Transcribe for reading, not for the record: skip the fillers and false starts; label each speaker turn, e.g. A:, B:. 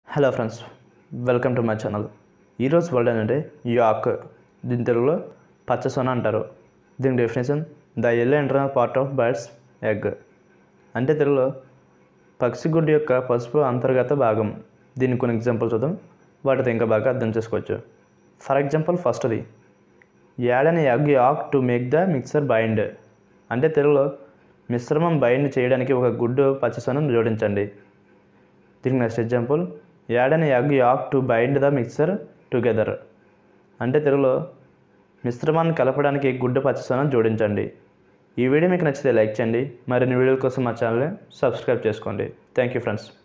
A: Hello friends, welcome to my channel. ఈరోజు word ఏంటంటే yolk. దీని తెలుగులో పచ్చసొన అంటారు. దీని definition the yellow internal part of birds egg. అంటే తెలుగులో పక్షిగుడ్డు యొక్క పసుపు అంతర్గత భాగం. దీనికి కొన్ని ఎగ్జాంపుల్స్ చూద్దాం, వాటితో ఇంకా బాగా అర్థం చేసుకోవచ్చు. ఫర్ ఎగ్జాంపుల్ ఫస్ట్ది, add an egg yolk to make the mixer bind. అంటే తెలుగులో మిశ్రమం బైండ్ చేయడానికి ఒక గుడ్డు పచ్చసొన జోడించండి. దీనికి next example, add an egg yolk to bind the mixer together. అంటే తెలుగులో మిశ్రమాన్ని కలపడానికి గుడ్డు పచ్చసొన జోడించండి. ఈ వీడియో మీకు నచ్చితే లైక్ చేయండి. మరిన్ని వీడియోల కోసం మా ఛానల్ని సబ్స్క్రైబ్ చేసుకోండి. Thank you friends.